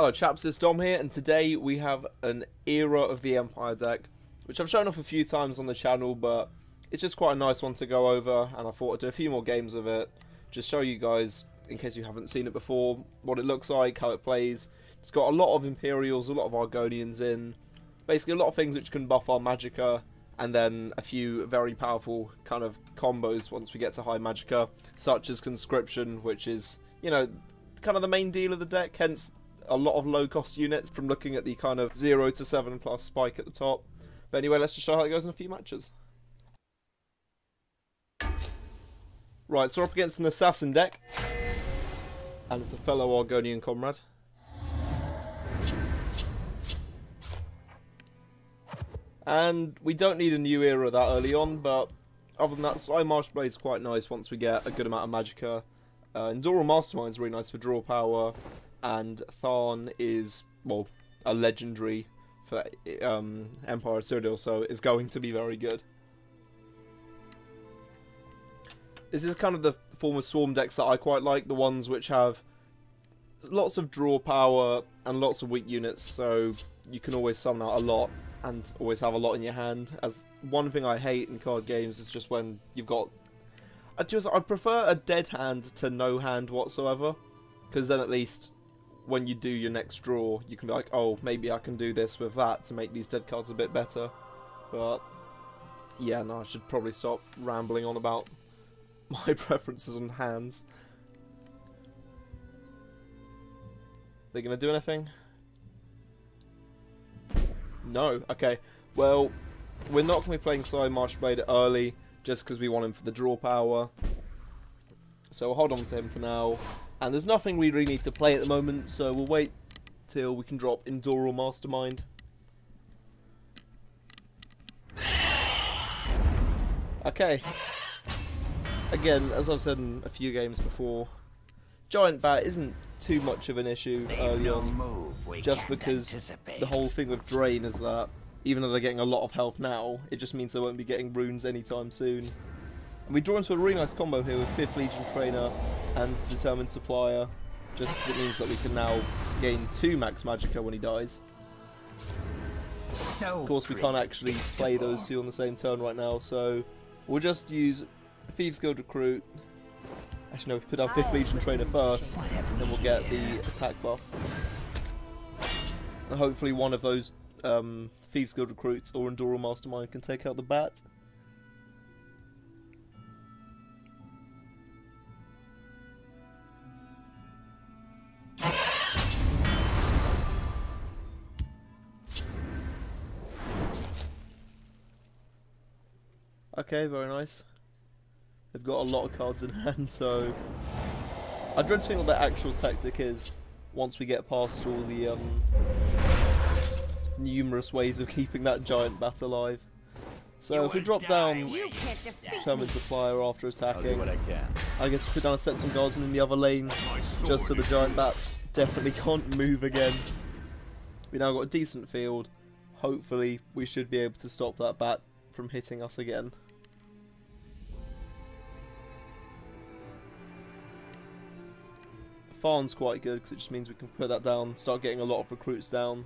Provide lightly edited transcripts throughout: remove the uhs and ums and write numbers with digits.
Hello chaps, it's Dom here, and today we have an Era of the Empire deck, which I've shown off a few times on the channel, but it's just quite a nice one to go over, and I thought I'd do a few more games of it, just show you guys, in case you haven't seen it before, what it looks like, how it plays. It's got a lot of Imperials, a lot of Argonians in, basically a lot of things which can buff our Magicka, and then a few very powerful kind of combos once we get to high Magicka, such as Conscription, which is, you know, kind of the main deal of the deck, hence a lot of low cost units from looking at the kind of 0 to 7 plus spike at the top. But anyway, let's just show how it goes in a few matches. Right, so we're up against an assassin deck, and it's a fellow Argonian comrade. And we don't need a new era that early on, but other than that, Slime Marshblade is quite nice once we get a good amount of Magicka. Endoral Mastermind is really nice for draw power, and Tharn is, well, a legendary for Empire of Cyrodiil, so it's going to be very good. This is kind of the form of Swarm decks that I quite like, the ones which have lots of draw power and lots of weak units, so you can always summon out a lot and always have a lot in your hand. As one thing I hate in card games is just when you've got... I prefer a dead hand to no hand whatsoever, because then at least when you do your next draw, you can be like, oh, maybe I can do this with that to make these dead cards a bit better. But yeah, no, I should probably stop rambling on about my preferences on hands. They gonna do anything? No. Okay. Well, we're not gonna be playing Slime Marshblade early, just because we want him for the draw power. So we'll hold on to him for now. And there's nothing we really need to play at the moment, so we'll wait till we can drop Endoral Mastermind. Okay. Again, as I've said in a few games before, Giant Bat isn't too much of an issue early on, just because the whole thing with Drain is that even though they're getting a lot of health now, it just means they won't be getting runes anytime soon. And we draw into a really nice combo here with 5th Legion Trainer and Determined Supplier, just because it means that we can now gain 2 max Magicka when he dies. Of course, we can't actually play those two on the same turn right now, so we'll just use Thieves Guild Recruit. Actually, no, we put down 5th Legion Trainer first, and then we'll get the attack buff. And hopefully one of those Thieves Guild Recruits or Endoral Mastermind can take out the bat. Okay, very nice. They've got a lot of cards in hand, so I dread to think what their actual tactic is once we get past all the numerous ways of keeping that giant bat alive. So if we drop down Determined Supplier after attacking, I guess we put down a Septon Guardsman in the other lane, just so the giant bat definitely can't move again. We now got a decent field. Hopefully we should be able to stop that bat from hitting us again. Farn's quite good because it just means we can put that down, start getting a lot of recruits down.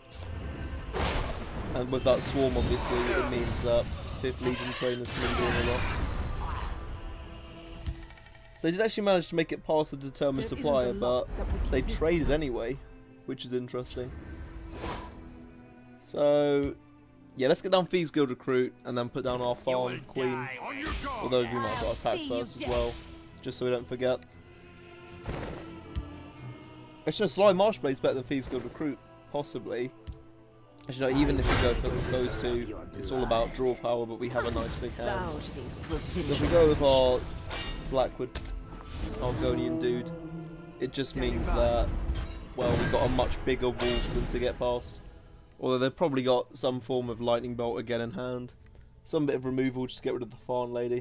And with that swarm, obviously, it means that 5th Legion Trainers can be doing a lot. So they did actually manage to make it past the Determined Supplier, but they traded anyway, which is interesting. So yeah, let's get down Thieves Guild Recruit and then put down our Farn Queen. Although we might as well attack first as well, just so we don't forget. Actually, no, Slime Marshblade is better than Thieves Guild Recruit, possibly. Actually, no, even if we go for those two, it's all about draw power, but we have a nice big hand. If we go with our Blackwood Argonian dude, it just means that, well, we've got a much bigger wall for them to get past. Although they've probably got some form of Lightning Bolt again in hand. Some bit of removal just to get rid of the Farn lady.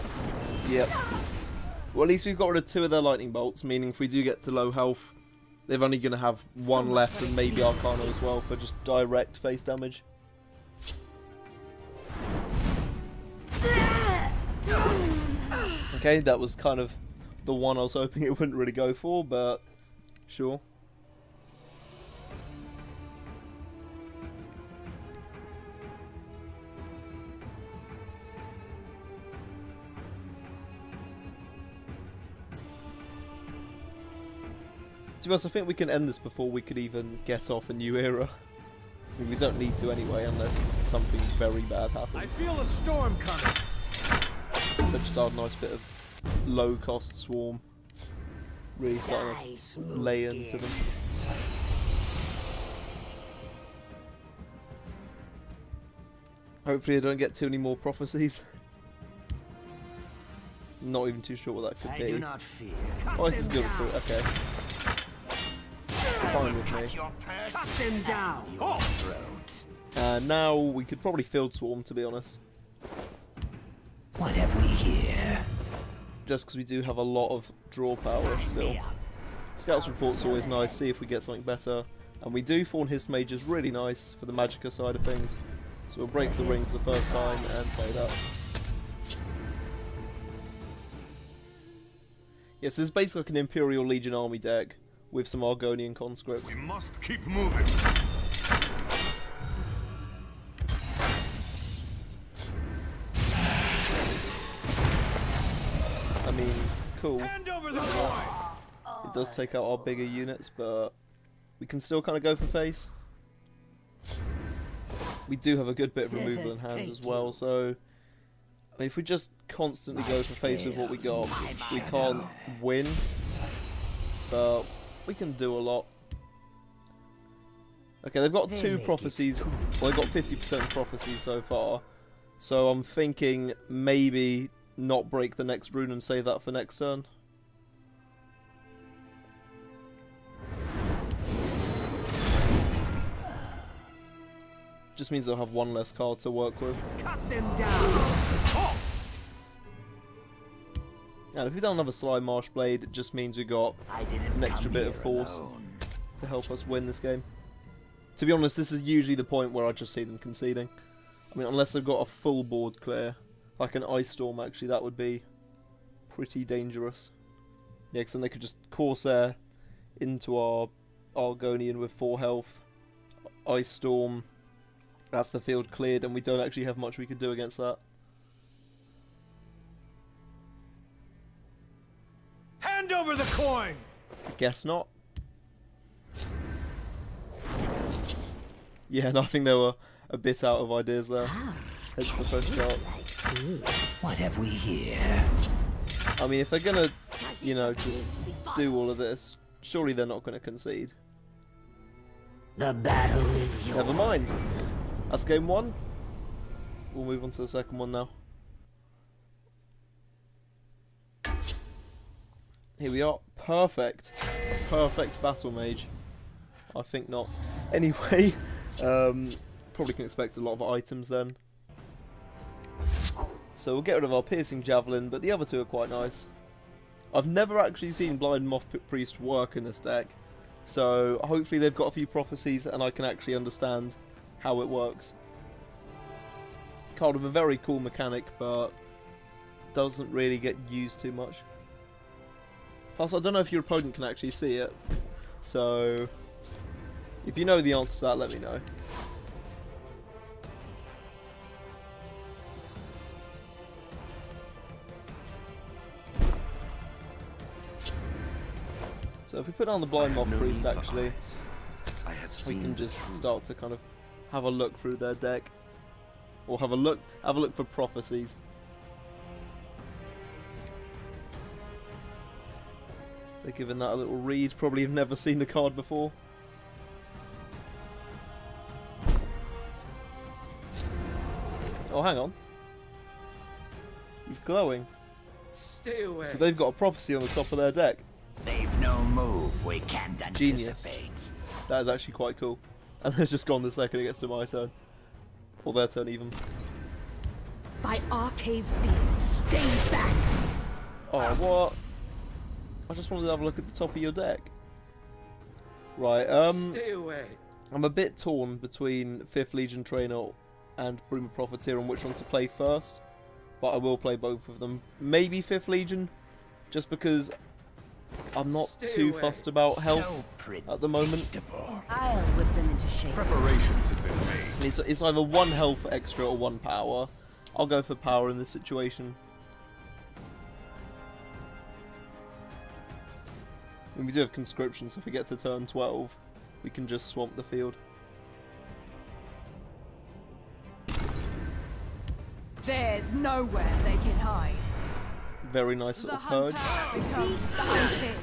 Yep. Well, at least we've got rid of 2 of their lightning bolts, meaning if we do get to low health, they're only going to have one left and maybe Arcana as well for just direct face damage. Okay, that was kind of the one I was hoping it wouldn't really go for, but sure. To be honest, I think we can end this before we could even get off a new era. I mean, we don't need to anyway, unless something very bad happens. I feel a storm coming. But just our nice bit of low-cost swarm. Really starting to lay into them. Hopefully I don't get too many more prophecies. Not even too sure what that could be. I do not fear. Oh, this is good. Okay. Fine with me. Cut them down. Your throat. Now we could probably field swarm, to be honest. What have we here? Just because we do have a lot of draw power still. Scouts report's always nice, see if we get something better. And we do. Fawn Hist Mage is really nice for the Magicka side of things. So we'll break the ring for the first time and play that. Yes, this is basically like an Imperial Legion army deck with some Argonian conscripts. We must keep moving. I mean, cool. Hand over the coin. It does take out our bigger units, but we can still kind of go for face. We do have a good bit of removal in hand as well, so I mean, if we just constantly go for face with what we got, we can't win, but we can do a lot. Okay, they've got 2 prophecies. Well, they've got 50% prophecies so far, so I'm thinking maybe not break the next rune and save that for next turn. Just means they'll have 1 less card to work with. Cut them down. And if we've done another Slime Marshblade, it just means we got an extra bit of force to help us win this game. To be honest, this is usually the point where I just see them conceding. I mean, unless they've got a full board clear, like an Ice Storm actually, that would be pretty dangerous. Yeah, because then they could just Corsair into our Argonian with 4 health, Ice Storm, that's the field cleared, and we don't actually have much we could do against that. Hand over the coin. I guess not. Yeah, and I think they were a bit out of ideas there. Hence the first shot. What have we here? I mean, if they're gonna, you know, just do all of this, surely they're not gonna concede. The battle is yours. Never mind. That's game 1. We'll move on to the second one now. Here we are. Perfect. A perfect battle mage. I think not. Anyway, probably can expect a lot of items then. So we'll get rid of our piercing javelin, but the other 2 are quite nice. I've never actually seen Blind Moth Priest work in this deck, so hopefully they've got a few prophecies and I can actually understand how it works. Card with a very cool mechanic, but doesn't really get used too much. Plus, I don't know if your opponent can actually see it, so if you know the answer to that, let me know. So if we put on the Blind Moth Priest, actually, we can just start to kind of have a look through their deck, or have a look for prophecies. They're giving that a little read. Probably have never seen the card before. Oh, hang on. He's glowing. Stay away. So they've got a prophecy on the top of their deck. They've no move we can't Genius. anticipate. That is actually quite cool. And it's just gone the second it gets to my turn. Or their turn even. By Arcade's being, stay back. Oh, what? I just wanted to have a look at the top of your deck. Right, Stay away. I'm a bit torn between 5th Legion Trainer and Broom of Profiteer on which one to play first, but I will play both of them. Maybe 5th Legion, just because I'm not too fussed about health at the moment. I'll whip them into shape. Preparations have been made. It's either 1 health extra or 1 power. I'll go for power in this situation. And we do have conscription, so if we get to turn 12, we can just swamp the field. There's nowhere they can hide. Very nice little purge. Becomes sighted.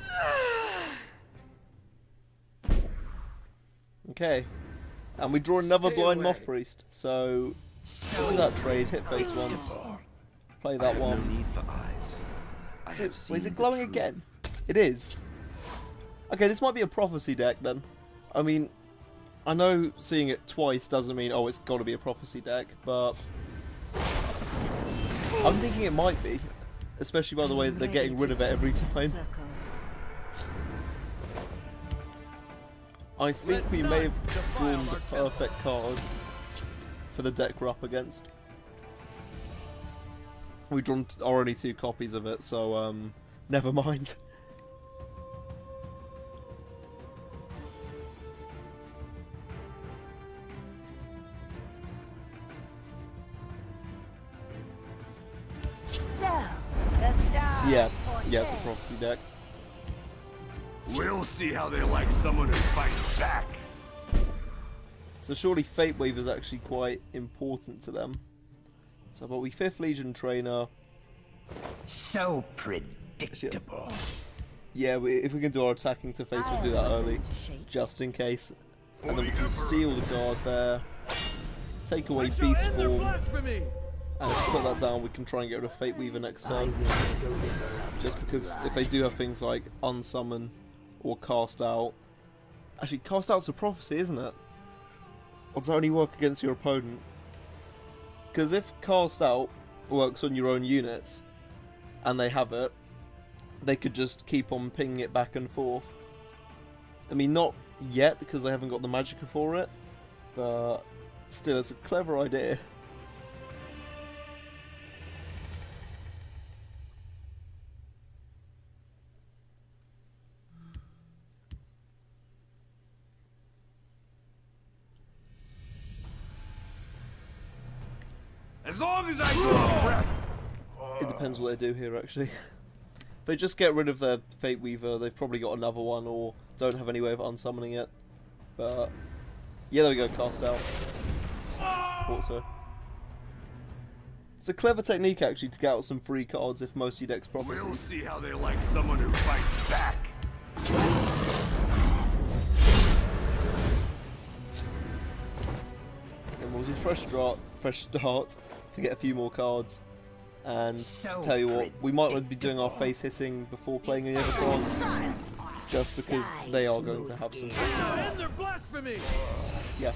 Okay. And we draw another Stay blind away. moth priest. So we'll do that trade, hit face once. Play that No one. need for eyes. I have Wait, seen is it the glowing truth. again? It is. Okay, this might be a prophecy deck then. I mean, I know seeing it twice doesn't mean, oh, it's got to be a prophecy deck, but I'm thinking it might be. Especially by the way that they're getting rid of it every time. I think we may have drawn the perfect card for the deck we're up against. We've drawn already 2 copies of it, so never mind. So, the stars Yeah, point it's a in. prophecy deck. We'll see how they like someone who fights back. So surely Fate Wave is actually quite important to them. So, but we 5th Legion Trainer. So predictable. Yeah, if we can do our attacking to face, we'll do that early, just in case. And then we can steal the guard there, take away Beast Form, and if we put that down, we can try and get rid of Fate Weaver next turn. Just because if they do have things like Unsummon or Cast Out. Actually, Cast Out's a prophecy, isn't it? Or does that only work against your opponent? Because if Cast Out works on your own units, and they have it, they could just keep on pinging it back and forth. I mean, not yet, because they haven't got the Magicka for it, but still, it's a clever idea. As long as I draw breath. It depends what they do here, actually. If they just get rid of their Fate Weaver, they've probably got another one, or don't have any way of unsummoning it. But yeah, there we go, Cast Out. Thought so. It's a clever technique, actually, to get out some free cards if most of your deck's We'll prophecies. see how they like someone who fights back. And we'll do fresh start to get a few more cards. And So tell you what, we might be doing our face hitting before playing any other cards, just because they are going to have some prophecies. And their blasphemy. Yeah.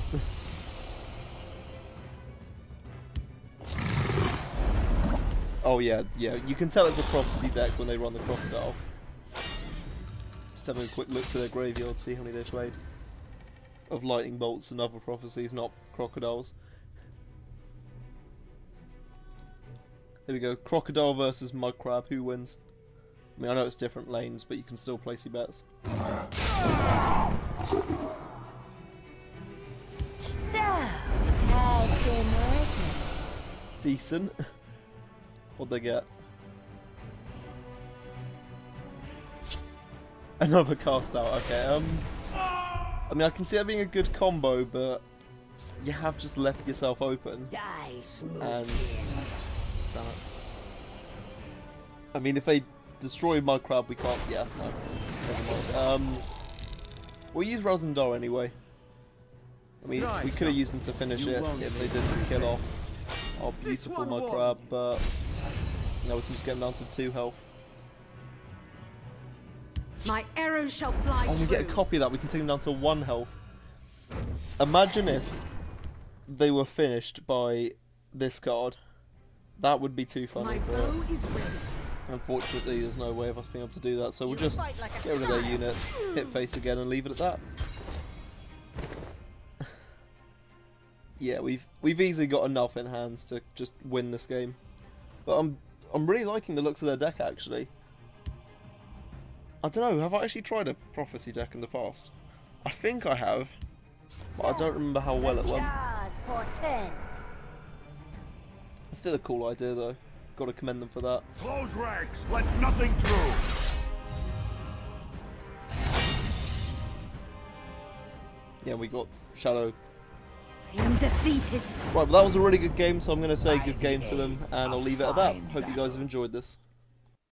Oh yeah, you can tell it's a prophecy deck when they run the crocodile. Just having a quick look to their graveyard, see how many they played. Of lightning bolts and other prophecies, not crocodiles. There we go, crocodile versus mud crab, who wins? I mean, I know it's different lanes, but you can still place your bets. So, it has been written. Decent. What'd they get? Another Cast Out, okay, I mean, I can see that being a good combo, but you have just left yourself open. Die smooth. And damn it. I mean, if they destroy Mudcrab, we can't. Yeah, no. Never mind. We'll use Razandar anyway. I mean, we could have used them to finish it if they didn't kill off our beautiful Mudcrab, but no, we can just get them down to 2 health. My arrows shall fly And we true. get a copy of that, we can take them down to 1 health. Imagine if they were finished by this card. That would be too My funny. bow is ready. Unfortunately, there's no way of us being able to do that, so we'll just get rid of their unit, hit face again, and leave it at that. Yeah, we've easily got enough in hand to just win this game. But I'm really liking the looks of their deck, actually. I don't know, have I actually tried a Prophecy deck in the past? I think I have, but I don't remember how well it went. It's still a cool idea, though. Got to commend them for that. Close ranks. Let nothing through. Yeah, we got Shadow. I am defeated. Right, but that was a really good game, so I'm going to say good game to them, and I'll leave it at that. Hope you guys have enjoyed this.